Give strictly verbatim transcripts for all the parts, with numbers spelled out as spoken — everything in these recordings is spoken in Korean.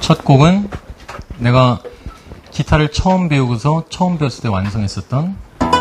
첫 곡은 내가 기타를 처음 배우고서 처음 배웠을 때 완성했었던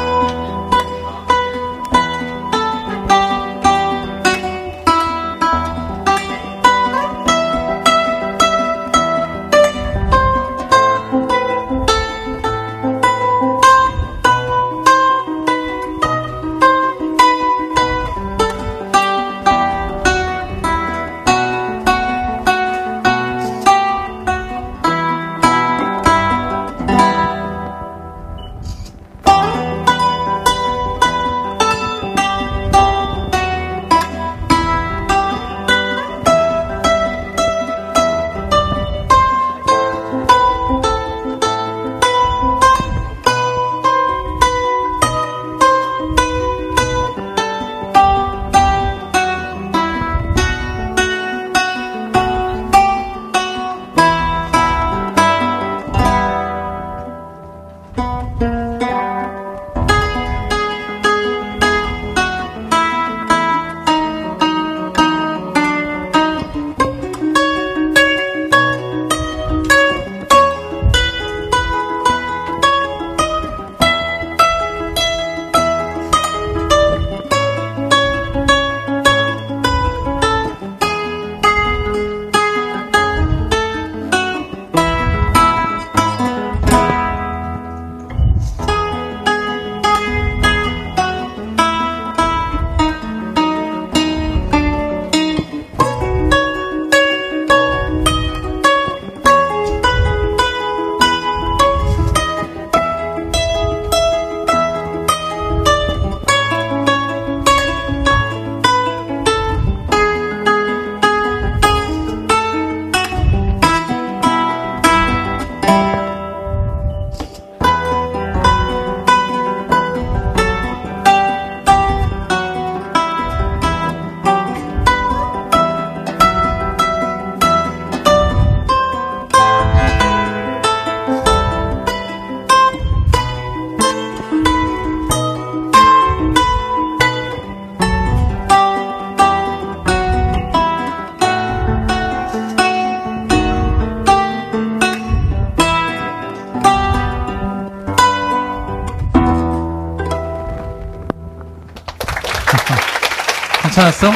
괜찮았어?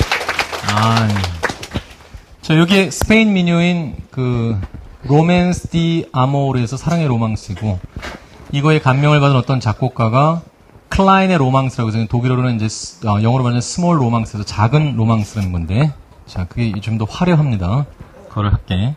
아, 저 여기에 스페인 민요인 그 로맨스 디 아모르에서 사랑의 로망스고 이거에 감명을 받은 어떤 작곡가가 클라인의 로망스라고 해서 독일어로는 이제 어, 영어로 말하면 스몰 로망스에서 작은 로망스라는 건데 자 그게 좀 더 화려합니다. 그걸 할게.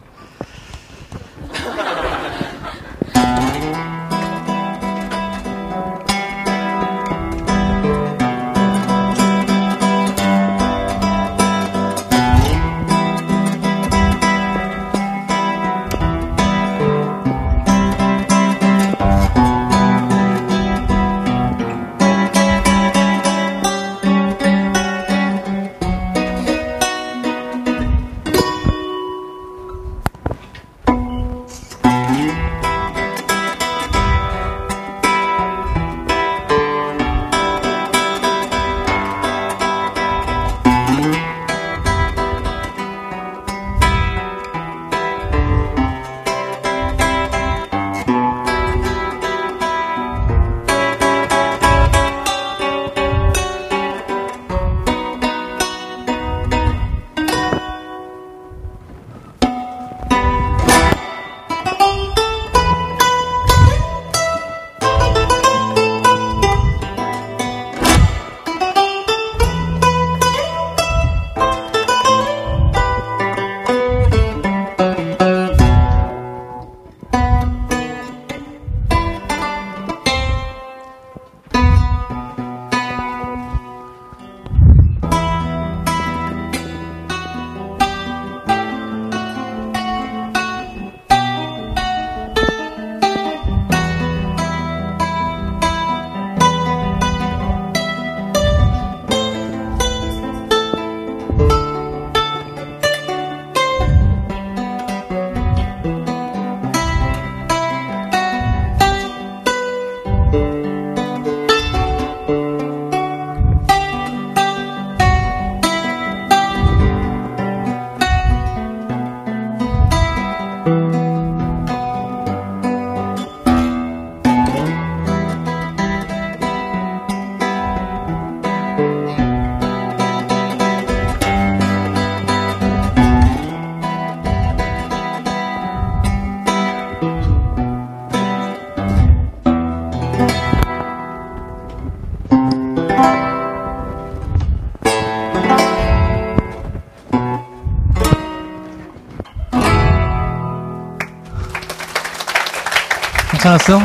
괜찮았어?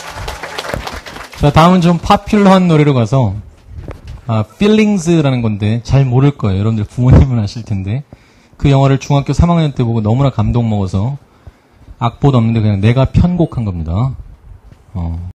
자, 다음은 좀 파퓰러한 노래로 가서, 아, Feelings라는 건데, 잘 모를 거예요. 여러분들 부모님은 아실 텐데. 그 영화를 중학교 삼 학년 때 보고 너무나 감동 먹어서, 악보도 없는데 그냥 내가 편곡한 겁니다. 어.